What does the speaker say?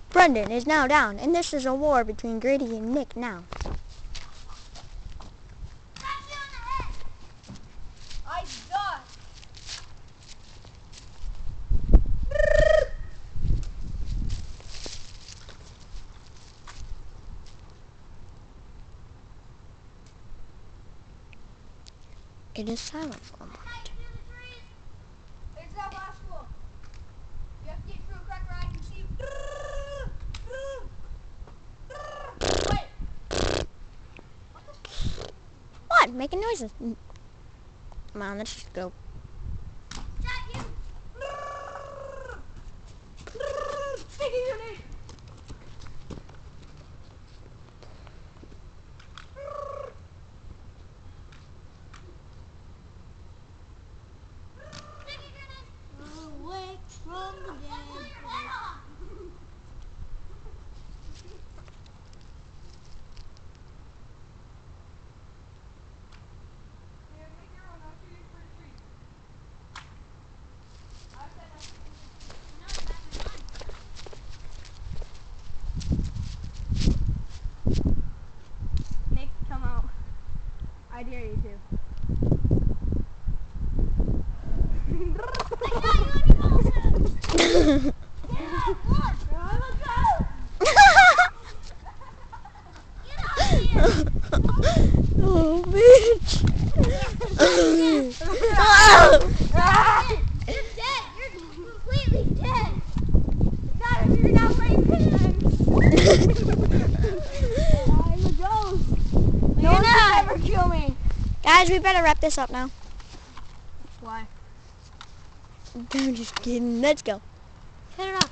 Brendan is now down, and this is a war between Grady and Nick now. I got. It is silent for a moment. It's not possible. You have to get through a crack where I can see. Wait. What? Making noises. Come on, let's just go. Speaking your name. Awake from the dead. Nick, come out. I dare you to. Oh, bitch. You're dead. You're completely dead. Not if you're not playing pins. I'm a ghost. No You're one not. can ever kill me. Guys, we better wrap this up now. Why? I'm just kidding. Let's go. Cut it off.